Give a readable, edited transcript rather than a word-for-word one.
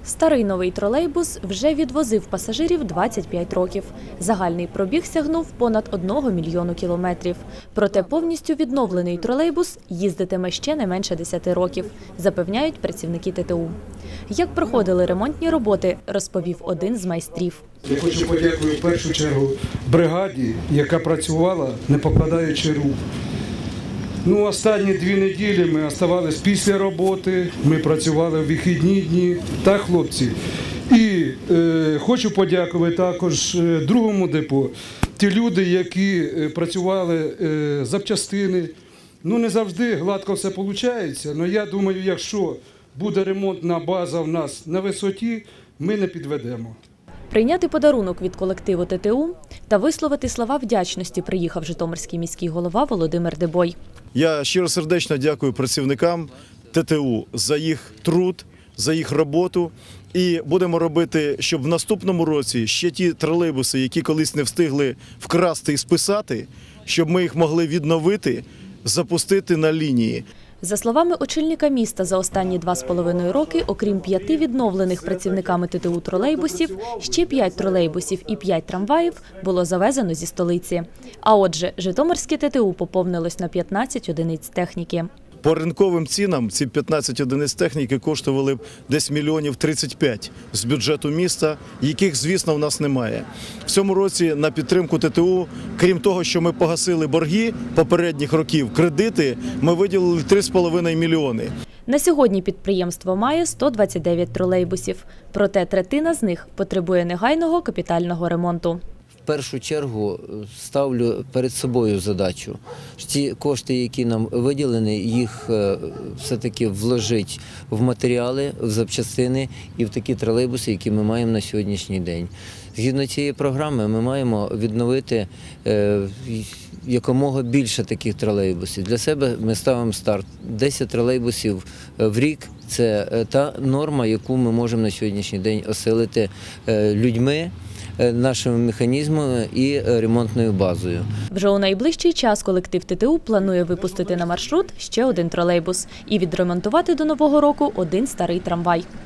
Старий новий тролейбус вже відвозив пасажирів 25 років. Загальний пробіг сягнув понад 1 мільйону кілометрів. Проте повністю відновлений тролейбус їздитиме ще не менше 10 років, запевняють працівники ТТУ. Як проходили ремонтні роботи, розповів один з майстрів. Я хочу подякувати в першу чергу бригаді, яка працювала, не покладаючи рук. Останні 2 неділі ми залишилися після роботи, ми працювали в вихідні дні, так, хлопці. І хочу подякувати також другому депо, ті люди, які працювали запчастини. Не завжди гладко все виходить, але я думаю, якщо буде ремонтна база в нас на висоті, ми не підведемо. Прийняти подарунок від колективу ТТУ та висловити слова вдячності приїхав житомирський міський голова Володимир Дебой. Я щиросердечно дякую працівникам ТТУ за їх труд, за їх роботу. І будемо робити, щоб в наступному році ще ті тролейбуси, які колись не встигли вкрасти і списати, щоб ми їх могли відновити, запустити на лінії. За словами очільника міста, за останні 2,5 роки, окрім 5 відновлених працівниками ТТУ тролейбусів, ще 5 тролейбусів і 5 трамваїв було завезено зі столиці. А отже, житомирське ТТУ поповнилось на 15 одиниць техніки. По ринковим цінам ці 15 одиниць техніки коштували б десь мільйонів 35 з бюджету міста, яких, звісно, в нас немає. В цьому році на підтримку ТТУ, крім того, що ми погасили борги попередніх років, кредити, ми виділили 3,5 мільйони. На сьогодні підприємство має 129 тролейбусів, проте третина з них потребує негайного капітального ремонту. В першу чергу ставлю перед собою задачу. Ті кошти, які нам виділені, їх все-таки вложити в матеріали, в запчастини і в такі тролейбуси, які ми маємо на сьогоднішній день. Згідно цієї програми ми маємо відновити якомога більше таких тролейбусів. Для себе ми ставимо старт. 10 тролейбусів в рік – це та норма, яку ми можемо на сьогоднішній день осилити людьми, нашими механізмами і ремонтною базою. Вже у найближчий час колектив ТТУ планує випустити на маршрут ще один тролейбус і відремонтувати до Нового року один старий трамвай.